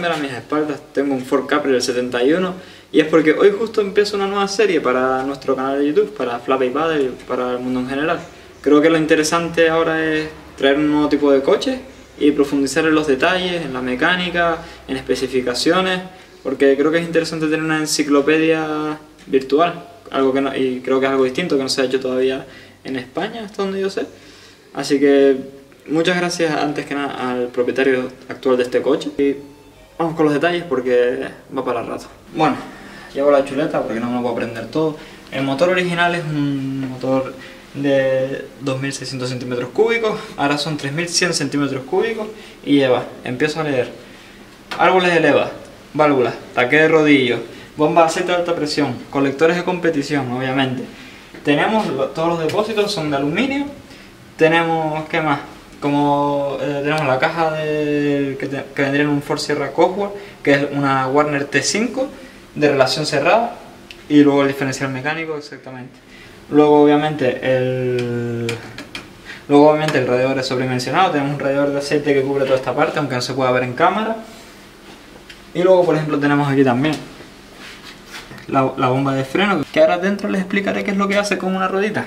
pueden ver a mis espaldas tengo un Ford Capri del 71 y es porque hoy justo empieza una nueva serie para nuestro canal de YouTube, para Flappy Paddle y para el mundo en general. Creo que lo interesante ahora es traer un nuevo tipo de coche y profundizar en los detalles, en la mecánica, en especificaciones, porque creo que es interesante tener una enciclopedia virtual, algo que no, y creo que es algo distinto que no se ha hecho todavía en España, hasta donde yo sé. Así que muchas gracias antes que nada al propietario actual de este coche y vamos con los detalles porque va para rato. Bueno, llevo la chuleta porque no me lo puedo aprender todo. El motor original es un motor de 2600 centímetros cúbicos, ahora son 3100 centímetros cúbicos y empiezo a leer: árboles de leva, válvulas, taque de rodillo, bomba de aceite de alta presión, colectores de competición, obviamente. Tenemos todos los depósitos son de aluminio. Tenemos, ¿qué más? Tenemos la caja que vendría en un Ford Sierra Cosworth, que es una Warner T5 de relación cerrada, y luego el diferencial mecánico, exactamente. Luego obviamente el radiador es sobredimensionado, tenemos un radiador de aceite que cubre toda esta parte, aunque no se pueda ver en cámara. Y luego, por ejemplo, tenemos aquí también la bomba de freno, que ahora dentro les explicaré qué es lo que hace con una ruedita.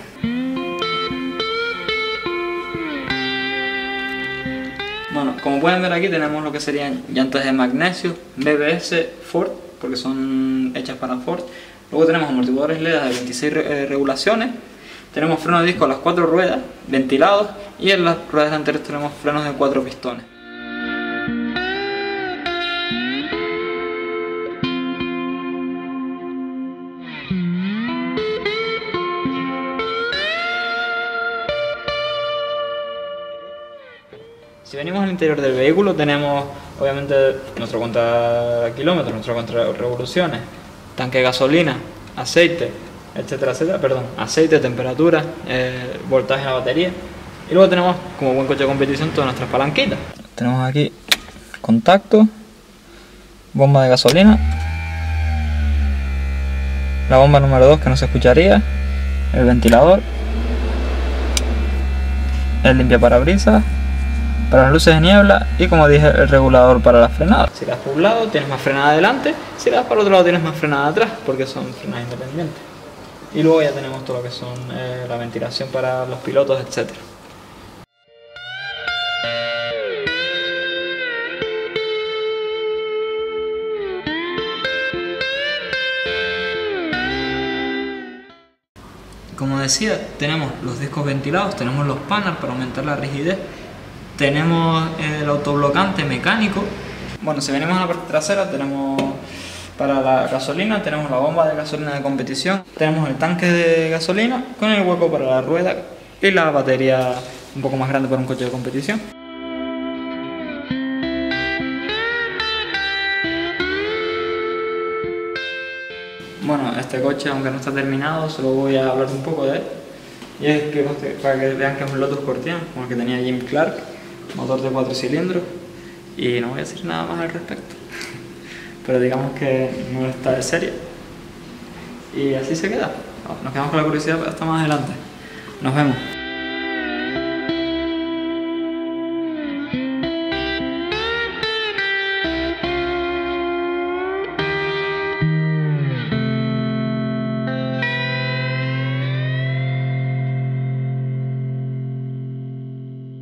Bueno, como pueden ver aquí tenemos lo que serían llantas de magnesio, BBS, Ford, porque son hechas para Ford. Luego tenemos amortiguadores LED de 26 regulaciones. Tenemos freno de disco a las 4 ruedas, ventilados, y en las ruedas delanteras tenemos frenos de 4 pistones. Si venimos al interior del vehículo tenemos obviamente nuestro cuenta kilómetros, nuestro cuenta revoluciones, tanque de gasolina, aceite, etcétera, etcétera, aceite, temperatura, voltaje de la batería. Y luego tenemos, como buen coche de competición, todas nuestras palanquitas. Tenemos aquí contacto, bomba de gasolina, la bomba número 2 que no se escucharía, el ventilador, el limpiaparabrisas, para las luces de niebla y, como dije, el regulador para la frenada. Si le das por un lado tienes más frenada adelante, si le das para el otro lado tienes más frenada atrás, porque son frenadas independientes. Y luego ya tenemos todo lo que son la ventilación para los pilotos, etc. Como decía, tenemos los discos ventilados, tenemos los panels para aumentar la rigidez. Tenemos el autoblocante mecánico. Bueno, si venimos a la parte trasera tenemos para la gasolina, tenemos la bomba de gasolina de competición, tenemos el tanque de gasolina con el hueco para la rueda y la batería un poco más grande para un coche de competición. Bueno, este coche, aunque no está terminado, solo voy a hablar un poco de él. Y es que para que vean que es un Lotus Cortian, como el que tenía Jim Clark, motor de 4 cilindros, y no voy a decir nada más al respecto. Pero digamos que no está de serie. Y así se queda. Nos quedamos con la curiosidad hasta más adelante. Nos vemos.